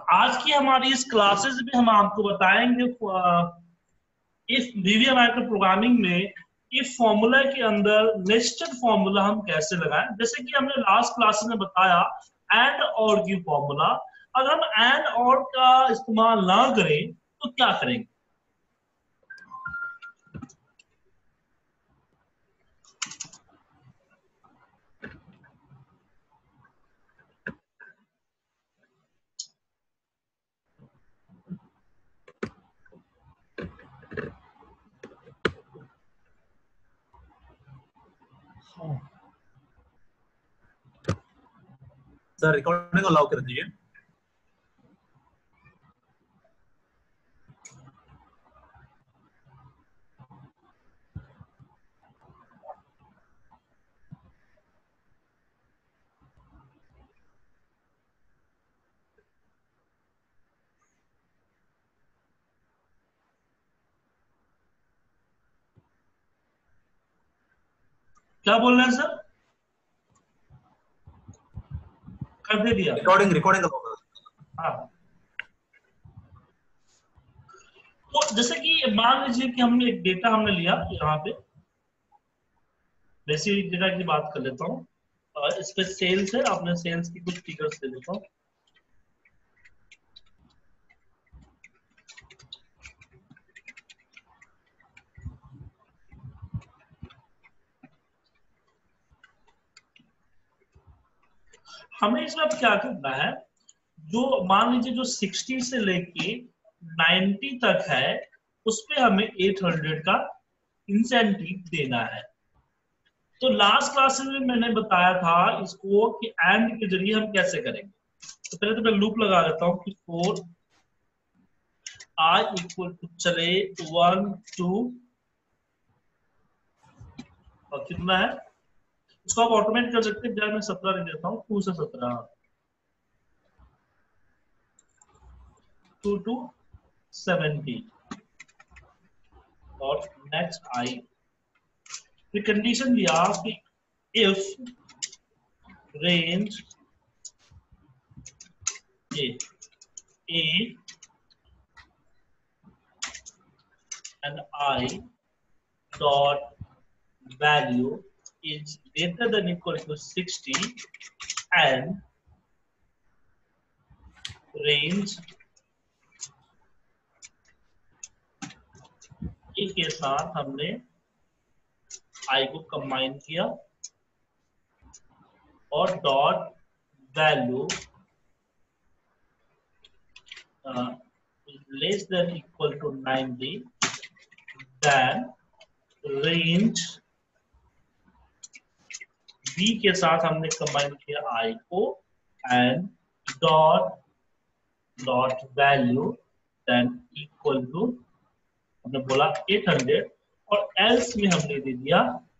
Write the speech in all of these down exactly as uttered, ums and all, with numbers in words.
आज की हमारी इस क्लासेस में हम आपको बताएंगे इस वीवीए माइक्रो प्रोग्रामिंग में इस फॉर्मूला के अंदर नेस्टेड फॉर्मूला हम कैसे लगाएं। जैसे कि हमने लास्ट क्लास में बताया एंड और की फॉर्मूला, अगर हम एंड और का इस्तेमाल ना करें तो क्या करेंगे। सर रिकॉर्डिंग अलाउ कर दीजिए। क्या बोल रहे हैं सर? कर दे दिया रिकॉर्डिंग रिकॉर्डिंग अलाउ। हाँ, तो जैसे कि मान लीजिए कि हमने एक डेटा हमने लिया यहाँ पे, बेसिक डेटा की बात कर लेता हूँ। इस पे सेल्स है, आपने सेल्स की कुछ फिगर्स दे देता हूँ। हमें इसमें अब क्या करना है, जो मान लीजिए जो साठ से लेके नब्बे तक है उस पे हमें आठ सौ का इंसेंटिव देना है। तो लास्ट क्लास में मैंने बताया था इसको कि एंड के जरिए हम कैसे करेंगे। तो पहले तो मैं लूप लगा देता हूँ कि फोर आई इक्वल टू चले वन टू और कितना है इसको आप ऑटोमेट कर सकते हैं। मैं सत्रह लिख देता हूँ, टू से सत्रह, टू टू सेवेंटी और नेक्स्ट आई। फिर कंडीशन दिया कि if range A A and I dot value is greater than equal to sixty and range A के साथ हमने I को कंबाइन किया और dot value less than equal to ninety then range B के साथ हमने कंबाइन किया I को and dot dot value then equal to हमने बोला आठ सौ और else में हमने दे दिया।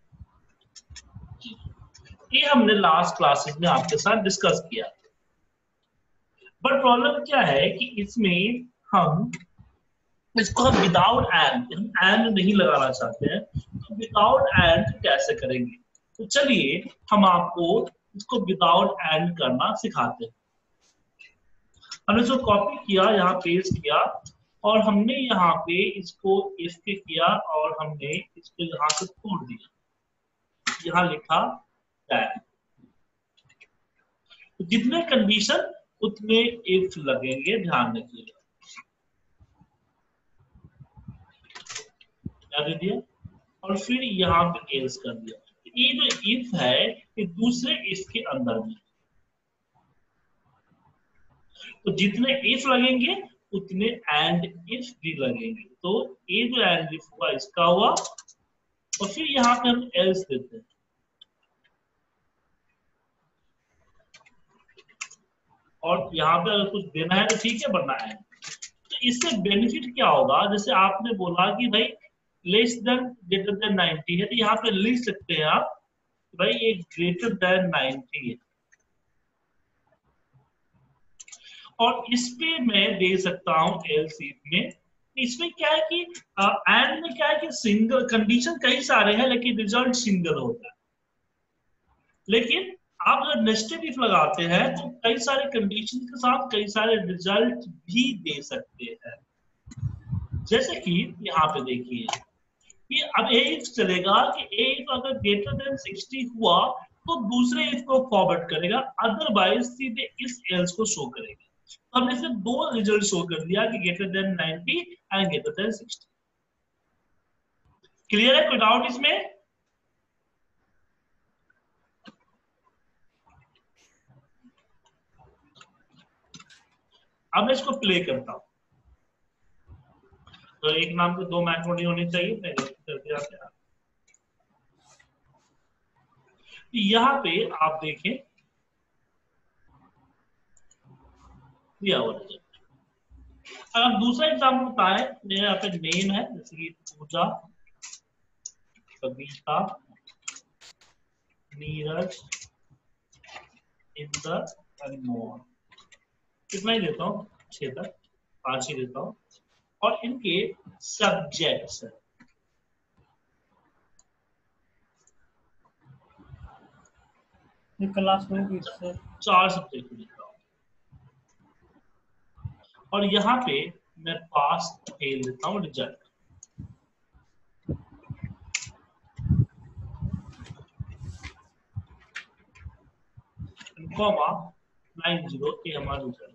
ये हमने लास्ट क्लासेस में आपके साथ डिस्कस किया। बट प्रॉब्लम क्या है कि इसमें हम इसको हम विदाउट एंड हम एंड नहीं लगाना चाहते हैं, तो विदाउट एंड कैसे करेंगे। तो चलिए हम आपको इसको विदाउट एंड करना सिखाते हैं। हमने इसको कॉपी किया, यहाँ पेस्ट किया और हमने यहाँ पे इसको इसके किया और हमने इसको यहाँ से तोड़ दिया, यहाँ लिखा दैट। तो जितने कंडीशन उतने इफ लगेंगे, ध्यान रखिएगा। दे दिया और फिर यहाँ पे एल्स कर दिया। ये जो इफ है ये दूसरे इफ के अंदर में, तो जितने इफ लगेंगे उतने एंड इफ भी लगेंगे। तो ये जो एंड इफ हुआ इसका हुआ और फिर यहाँ पे हम एल्स देते हैं। और यहाँ पे अगर कुछ देना है तो ठीक है, वरना है। तो इससे बेनिफिट क्या होगा, जैसे आपने बोला कि भाई less than greater than ninety है, तो यहाँ पे लिख सकते हैं आप भाई ये ग्रेटर देन नाइंटी है। और इस पे मैं दे सकता हूं एल्स इफ में। इसमें क्या है कि एंड में क्या है कि सिंगल कंडीशन कई सारे हैं लेकिन रिजल्ट सिंगल होता है। लेकिन आप अगर नेस्टेड इफ लगाते हैं तो कई सारे कंडीशन के साथ कई सारे रिजल्ट भी दे सकते हैं। जैसे कि यहाँ पे देखिए कि अब ए इफ चलेगा कि ए इफ अगर ग्रेटर देन सिक्सटी हुआ तो दूसरे इफ को फॉरवर्ड करेगा, अदरवाइज सीधे इस एल्स को शो करेगा। तो हमने सिर्फ दो रिजल्ट शो कर दिया कि greater than ninety and greater than sixty. Clear है? कोई डाउट इसमें? अब मैं इसको प्ले करता हूं। तो एक नाम के दो मैक्रो नहीं होनी चाहिए, कर दिया क्या? यहां पे आप देखें दिया हुआ रिजल्ट। अगर दूसरा एग्जाम्पल बताएं, मेरे यहाँ पे नेम है जैसे कि पूजा, कविता, नीरज, इंद्र एंड मोहन। कितना ही देता हूँ, छह तक, पांच ही देता हूँ। और इनके सब्जेक्ट्स है, क्लास में चार सब्जेक्ट लिखता हूँ। और यहाँ पे मैं पास फेल देता हूँ रिजल्ट, कॉमा नाइन जीरो ये हमारा रिजल्ट।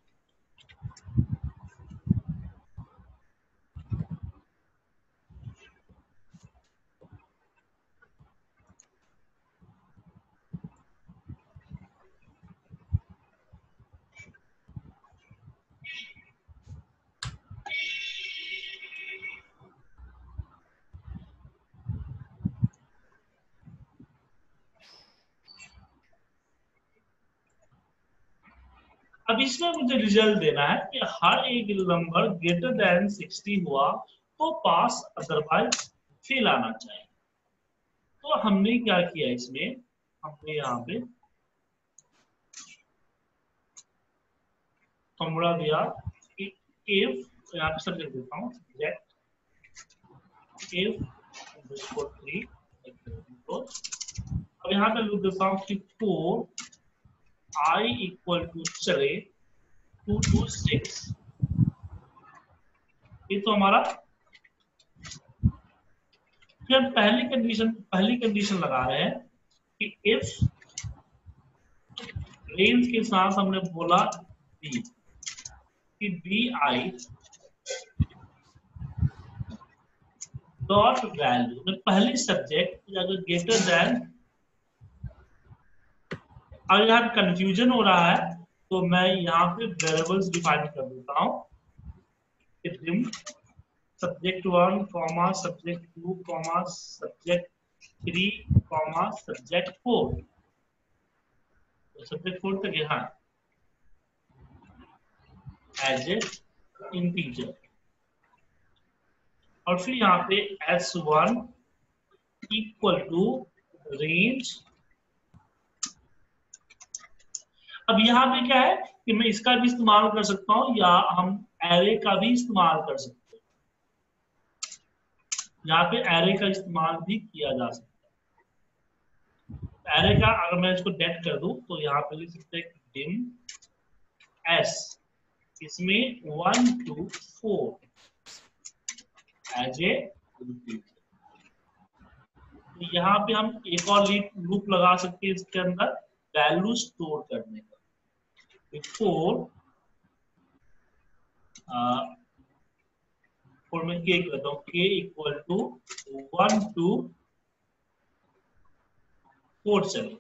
अब इसमें मुझे रिजल्ट देना है कि हर एक नंबर ग्रेटर देन सिक्सटी हुआ तो पास, अदरवाइज फेल आना चाहिए। तो हमने क्या किया इसमें, हमने यहाँ पे फॉर्मूला दिया कि इफ, यहाँ पे सब्जेक्ट देता हूँ सब्जेक्ट, इफ थ्री, अब यहाँ पे लिख देता हूँ कि फोर आई इक्वल टू चले टू टू सिक्स। ये तो हमारा, फिर हम पहली कंडीशन पहली कंडीशन लगा रहे हैं कि इफ रेंज के साथ हमने बोला बी, कि बी आई डॉट वैल्यू में पहली सब्जेक्ट अगर ग्रेटर देन, अगर यहाँ कंफ्यूजन हो रहा है तो मैं यहाँ पे वेरिएबल्स डिफाइन कर देता हूँ, subject one comma subject two comma subject three comma subject four, subject four तक यहाँ एज ए इंटीजर। और फिर यहाँ पे s one equal to range. अब यहाँ पे क्या है कि मैं इसका भी इस्तेमाल कर सकता हूँ या हम एरे का भी इस्तेमाल कर सकते हैं। यहाँ पे एरे का इस्तेमाल भी किया जा सकता है। एरे का अगर मैं इसको डेट कर दूं तो यहाँ पे लिख सकते हैं डिम एस, इसमें one two four as a, यहाँ पे हम एक और लूप लगा सकते हैं इसके अंदर वैल्यू स्टोर करने का। फोर फोर में के करता हूँ, k equal to one two four चले,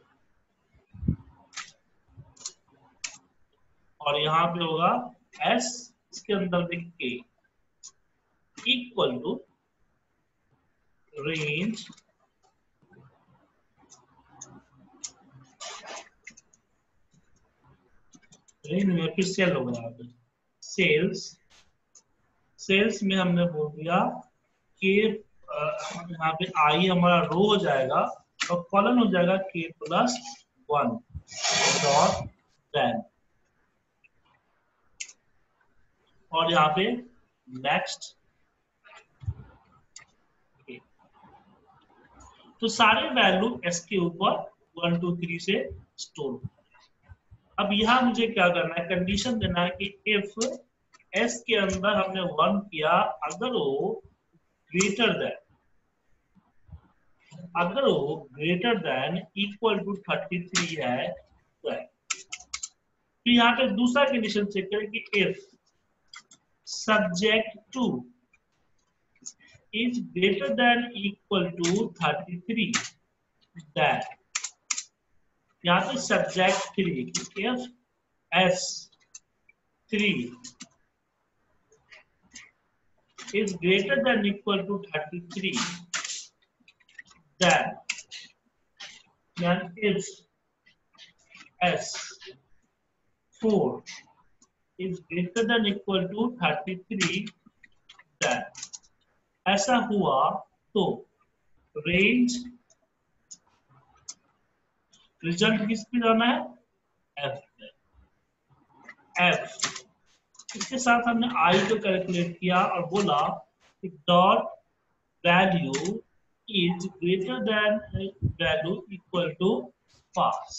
और यहाँ पे होगा एस, इसके अंदर में के इक्वल टू रेंज रेंज में फिर सेल होगा यहाँ पे सेल्स, सेल्स में हमने बोल दिया कि यहाँ पे आई हमारा रो हो जाएगा और कॉलन हो जाएगा के प्लस वन डॉट टेन, और यहाँ पे नेक्स्ट। तो सारे वैल्यू एस के ऊपर वन टू थ्री से स्टोर होता है। अब यहाँ मुझे क्या करना है, कंडीशन देना है कि इफ एस के अंदर हमने वन किया, अगर वो ग्रेटर देन अगर वो greater than equal to thirty three है तो है। तो यहाँ पे दूसरा कंडीशन चेक करें कि if subject two is greater than equal to thirty-three, that यहाँ पे subject three if s three is greater than equal to thirty-three, then then if s four is greater than equal to thirty-three, then ऐसा हुआ तो range result किस पे जाना है, F F इसके साथ हमने आई को कैलकुलेट किया और बोला कि dot value is greater than value equal to pass.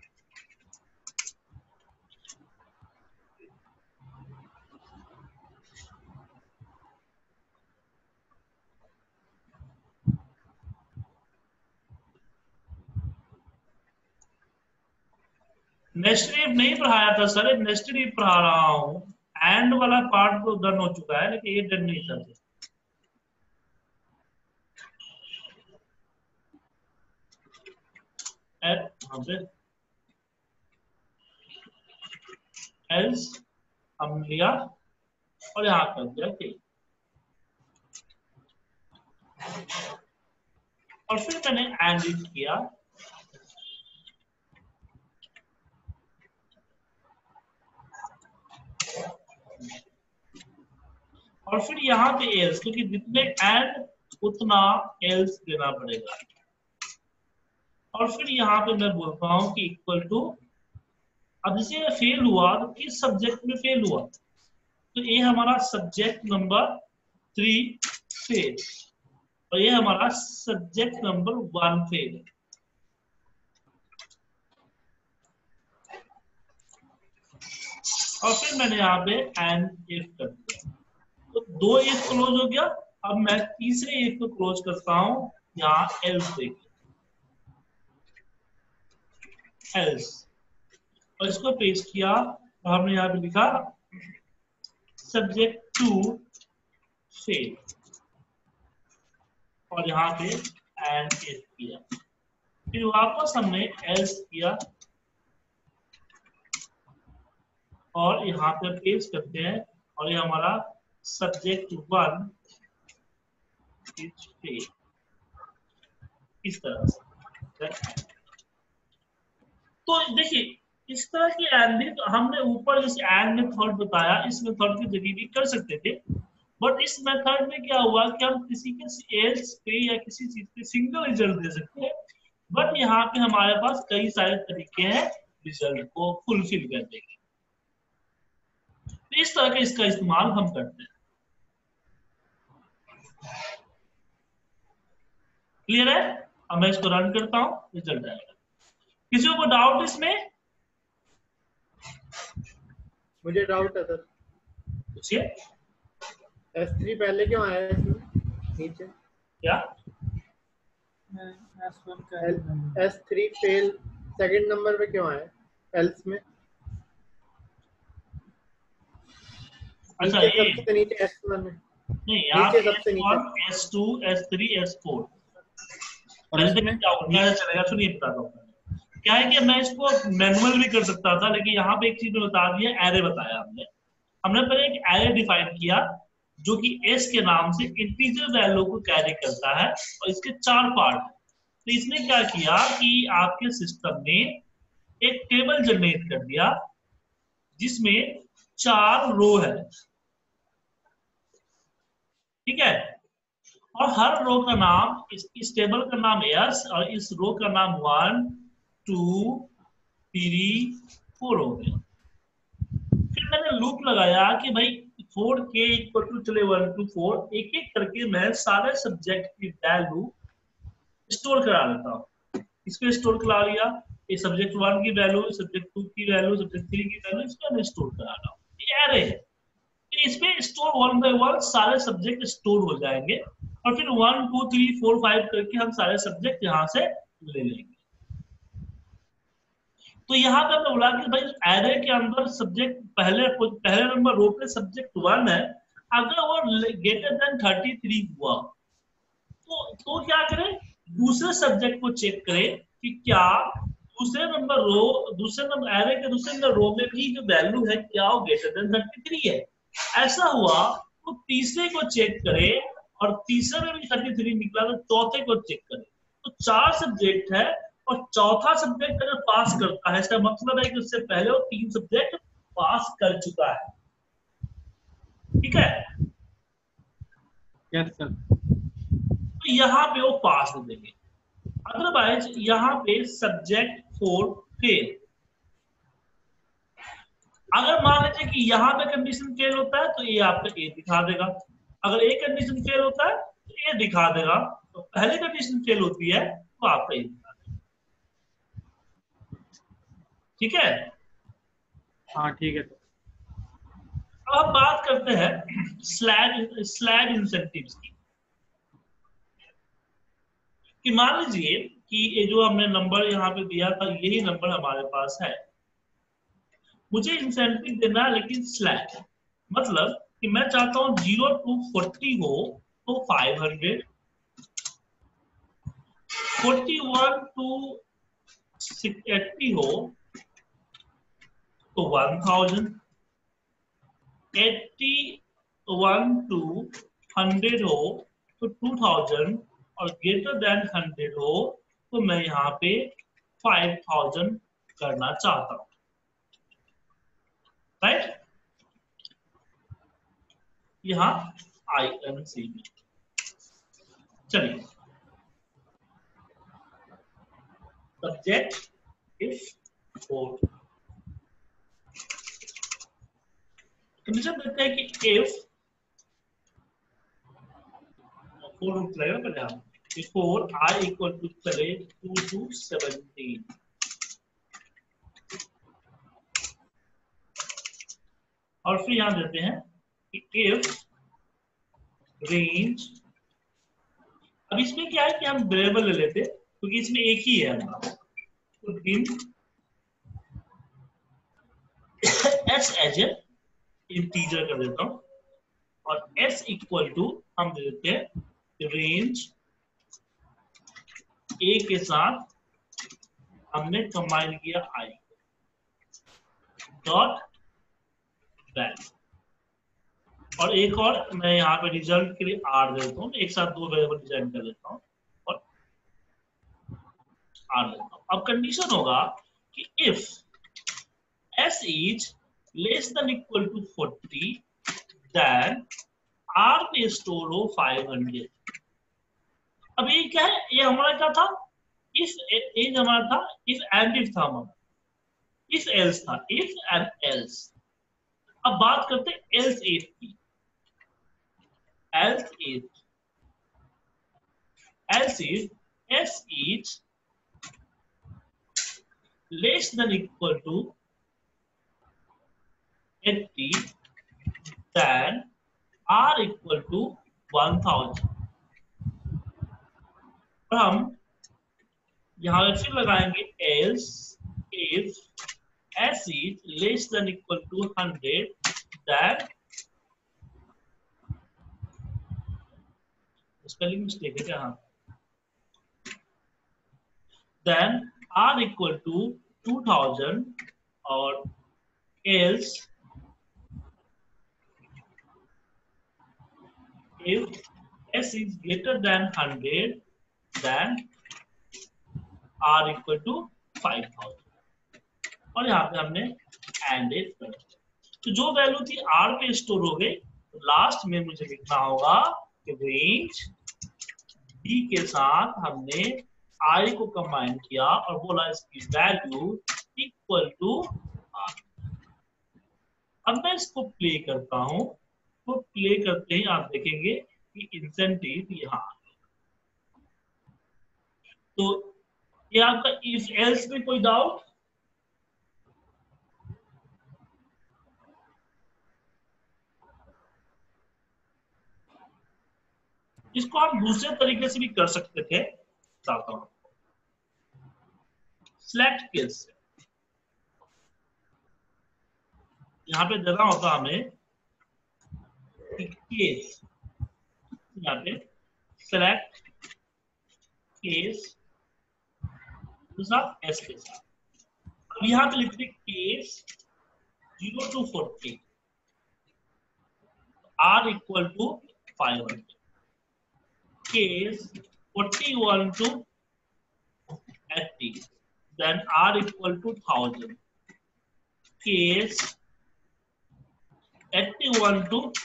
Nested नहीं पढ़ाया था सर, नेस्टेड पढ़ा रहा हूँ। एंड वाला पार्ट तो डन हो चुका है, लेकिन ये डन नहीं था। एल्स हम लिया और यहाँ कर दिया ठीक, और फिर मैंने एंड इट किया। और फिर यहाँ पे एल्स, क्योंकि जितने एंड उतना एल्स देना पड़ेगा। और फिर यहाँ पे मैं बोलता हूँ कि इक्वल टू, अब जैसे फेल हुआ तो किस सब्जेक्ट में फेल हुआ, तो ये हमारा सब्जेक्ट नंबर थ्री फेल और ये हमारा सब्जेक्ट नंबर वन फेल। और फिर मैंने यहाँ पे एंड इफ कर दिया, तो दो इफ क्लोज हो गया। अब मैं तीसरे इफ को क्लोज करता हूं, यहाँ एल्स देखिए, एल्स, और इसको पेस्ट किया तो हमने यहाँ पे लिखा सब्जेक्ट टू फेल और यहाँ पे एंड इफ किया। फिर वापस हमने एल्स किया और यहाँ पे पेस्ट करते हैं और ये हमारा सब्जेक्ट वन इज फेल, इस तरह से। तो देखिए इस तरह की एंडिंग हमने ऊपर जैसे एंड मेथड बताया, इस मेथड के जरिए भी कर सकते थे, बट इस मेथड में क्या हुआ कि हम किसी के एल्स पे या किसी चीज पे सिंगल रिजल्ट दे सकते हैं, बट यहाँ पे हमारे पास कई सारे तरीके हैं रिजल्ट को फुलफिल करने के। तो इस तरह का इसका इस्तेमाल हम करते हैं। क्लियर है? अब मैं इसको रन करता हूं, रिजल्ट आएगा। किसी को डाउट इसमें? मुझे डाउट है सर। पूछिए। एस थ्री पहले क्यों आया है इसमें नीचे? क्या? S three fail second number पे क्यों आया एल्स में? अच्छा नीचे ये सबसे नीचे एस वन में नहीं, यहाँ नीचे सबसे नीचे s two s three s four और इसमें क्या होगा चलेगा, सुनिए बताता हूँ। क्या है कि मैं इसको मैनुअल भी कर सकता था, लेकिन यहाँ पे एक चीज में बता दिया, एरे बताया हमने हमने पहले एक एरे डिफाइन किया जो कि एस के नाम से इंटीजर वैल्यू को कैरी करता है और इसके चार पार्ट है। तो इसने क्या किया कि आपके सिस्टम ने एक टेबल जनरेट कर दिया जिसमें चार रो है, ठीक है, और हर रो का नाम, इस, इस टेबल का नाम एस और इस रो का नाम वन टू थ्री फोर हो गया। फिर मैंने लूप लगाया कि भाई फोर के इक्वल टू चले वन टू फोर, एक एक करके मैं सारे सब्जेक्ट की वैल्यू स्टोर करा लेता हूँ। इसको स्टोर करा लिया, ये सब्जेक्ट वन की वैल्यू, सब्जेक्ट टू की वैल्यू, सब्जेक्ट थ्री की वैल्यू, इसको मैं स्टोर करा रहा हूँ, ये एरे है। इसमें स्टोर वन बाय वन सारे सब्जेक्ट स्टोर हो जाएंगे और फिर one two three four five करके हम सारे सब्जेक्ट यहाँ से ले लेंगे। तो यहाँ पे हमने बोला कि भाई एरे के अंदर सब्जेक्ट पहले पहले नंबर रो पे सब्जेक्ट वन है, अगर वो ग्रेटर देन थर्टी थ्री हुआ तो तो क्या करें, दूसरे सब्जेक्ट को चेक करें कि क्या दूसरे नंबर रो दूसरे नंबर एरे के दूसरे नंबर रो में भी जो वैल्यू है क्या वो ग्रेटर देन थर्टी थ्री है। ऐसा हुआ तो तीसरे को चेक करें और तीसरे में भी थर्टी थ्री निकला तो चौथे को चेक करें। तो चार सब्जेक्ट है और चौथा सब्जेक्ट अगर पास करता है, इसका मतलब है कि उससे पहले वो तीन सब्जेक्ट पास कर चुका है। ठीक है, यस सर। तो यहाँ पे वो पास दे देंगे, अदरवाइज यहाँ पे सब्जेक्ट फोर फेल। अगर मान लीजिए कि यहाँ पे कंडीशन फेल होता है तो ये आपका ए दिखा देगा, अगर ए कंडीशन फेल होता है तो ए दिखा देगा, तो पहली कंडीशन फेल होती है तो आपका ए दिखा देगा। ठीक है, हाँ ठीक है। अब हम बात करते हैं स्लैग स्लैग इंसेंटिव्स की। कि मान लीजिए कि ये जो हमने नंबर यहाँ पे दिया था यही नंबर हमारे पास है, मुझे इंसेंटिव देना है लेकिन स्लैग, मतलब कि मैं चाहता हूं जीरो टू फोर्टी हो तो five hundred, forty one to eighty हो तो one thousand, eighty one to hundred हो तो टू थाउजेंड और ग्रेटर देन हंड्रेड हो तो मैं यहाँ पे फाइव थाउजेंड करना चाहता हूं। राइट, यहां आई एन सी में। चलिए, सब्जेक्ट इफ फोर, कंडीशन देते हैं कि इफ फोर रूट लगेगा पहले हम, बिफोर आई इक्वल टू चले टू टू सेवनटीन, और फिर यहां देते हैं कि इफ रेंज, अब इसमें क्या है कि हम वेरिएबल ले लेते क्योंकि इसमें एक ही है हमारा, तो इन एस एज ए इंटीजर कर देता हूं और एस इक्वल टू हम दे देते हैं रेंज ए के साथ हमने कंबाइन किया आई डॉट वैल्यू, और एक और मैं यहाँ पे रिजल्ट के लिए आर देता हूँ, एक साथ दो वेरिएबल डिजाइन कर देता हूँ और आर देता हूँ। अब कंडीशन होगा कि if s is less than equal to forty then r में स्टोर हो फाइव हंड्रेड। अब ये क्या है, ये हमारा क्या था, इफ एज हमारा था, इफ एंड इफ था हमारा, इफ एल्स था, इफ एंड एल्स। अब बात करते हैं एल्स इफ की, else if else if s is less than equal to eighty then r equal to one thousand. हम यहां फिर लगाएंगे else if s is less than equal to hundred then, spelling mistake है क्या, then r equal to two thousand और else if s is greater than hundred then r equal to five thousand, और यहाँ पे हमने and if कर, तो जो वैल्यू थी r पे स्टोर हो गई, तो लास्ट में मुझे लिखना होगा कि रेंज b के साथ हमने i को कंबाइन किया और बोला इसकी वैल्यू इक्वल टू r। अब मैं इसको प्ले करता हूं, तो प्ले करते ही आप देखेंगे कि इंसेंटिव यहाँ, तो ये आपका इफ एल्स में कोई डाउट? इसको आप दूसरे तरीके से भी कर सकते थे, बताता हूं। सिलेक्ट केस यहाँ पे देना होता हमें केस, यहाँ पे सिलेक्ट केस साथ एस के साथ। अब यहाँ पे लिखते case zero to forty r equal to five hundred, case forty one to eighty, then r equal to one thousand, case eighty-one to one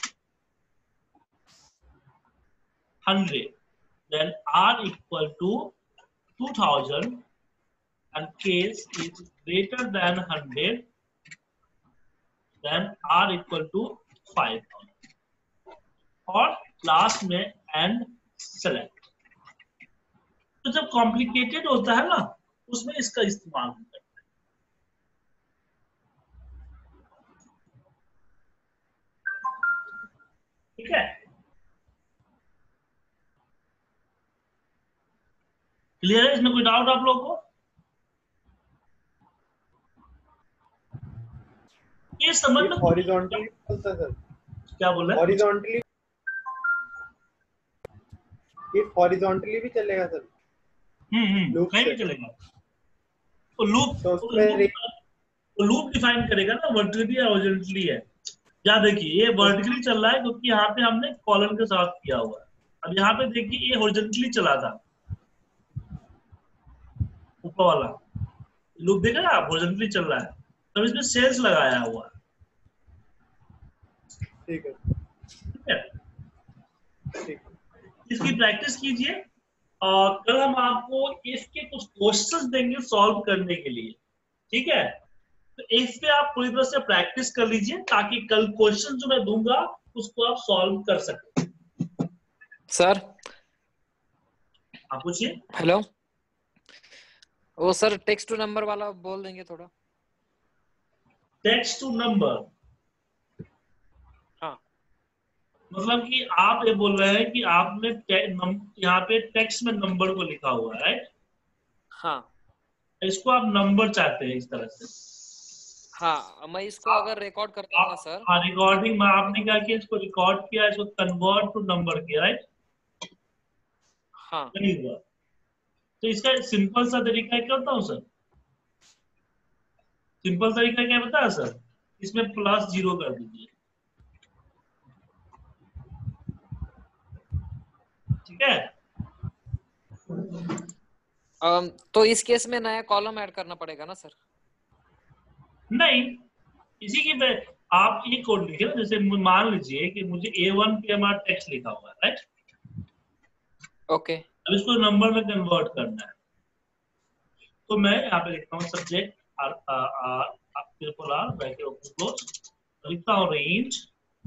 hundred, then r equal to two thousand and case is greater than one hundred, then r equal to five thousand, और last में end select. तो जब complicated होता है ना उसमें इसका इस्तेमाल होता है। ठीक है, क्लियर है? इसमें कोई डाउट आप लोगों को? ये समझ में हॉरिजॉन्टली चलता है सर? क्या बोल रहे हैं? हॉरिजॉन्टली, ये हॉरिजॉन्टली भी चलेगा सर? हम्म हम्म कहीं भी चलेगा। तो लूप तो उसमें तो लूप डिफाइन करेगा ना वर्टिकली या हॉरिजॉन्टली है। याद देखिए ये वर्टिकली चल रहा है क्योंकि यहाँ पे हमने कॉलम के साथ किया हुआ है। अब यहाँ पे देखिए ये हॉरिजॉन्टली चला था, ऊपर वाला लूप देखा ना, हॉरिजॉन्टली चल रहा है, तब इसमें सेल्स लगाया हुआ है। ठीक है, ठीक है, ठीक है। इसकी प्रैक्टिस कीजिए और कल हम आपको इसके कुछ क्वेश्चंस देंगे सॉल्व करने के लिए। ठीक है, तो इस पे आप पूरी तरह से प्रैक्टिस कर लीजिए ताकि कल क्वेश्चन जो मैं दूंगा उसको आप सॉल्व कर सकें। सर आप पूछिए। हेलो, वो सर टेक्स्ट टू नंबर वाला बोल देंगे थोड़ा। टेक्स्ट टू नंबर हाँ, मतलब कि आप ये बोल रहे हैं कि आपने यहाँ पे टेक्स्ट में नंबर को लिखा हुआ है, राइट? हाँ, इसको आप नंबर चाहते हैं इस तरह से। हाँ, मैं इसको अगर रिकॉर्ड करता हूँ सर। हाँ, रिकॉर्डिंग में आपने क्या किया, इसको रिकॉर्ड किया, इसको कन्वर्ट टू नंबर किया, राइट? हाँ, नहीं हुआ तो इसका सिंपल सा तरीका क्या होता है सर? सिंपल तरीका क्या बता है सर? इसमें प्लस जीरो कर दीजिए। ठीक है, um, तो इस केस में नया कॉलम ऐड करना पड़ेगा ना सर? नहीं, इसी की पे आप ये कोड लिखिए ना, जैसे मान लीजिए कि मुझे ए वन पे हमारा टेक्स्ट लिखा हुआ है, राइट? ओके, अब इसको नंबर में कन्वर्ट करना है, तो मैं यहाँ पे लिखता हूँ subject r r triple r bracket open close, लिखता हूँ range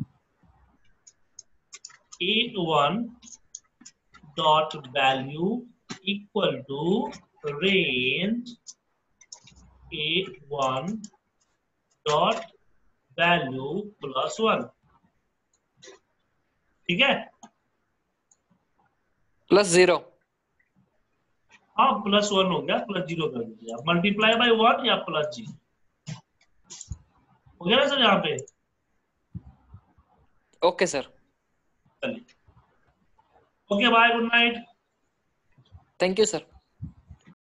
a one dot value equal to range a one dot value plus one. ठीक है, प्लस जीरो। हाँ, प्लस वन हो गया, प्लस जीरो कर दीजिए आप, मल्टीप्लाई बाय वन या प्लस जीरो हो गया ना सर यहाँ पे? ओके सर, चलिए, okay, bye, good night. Thank you sir.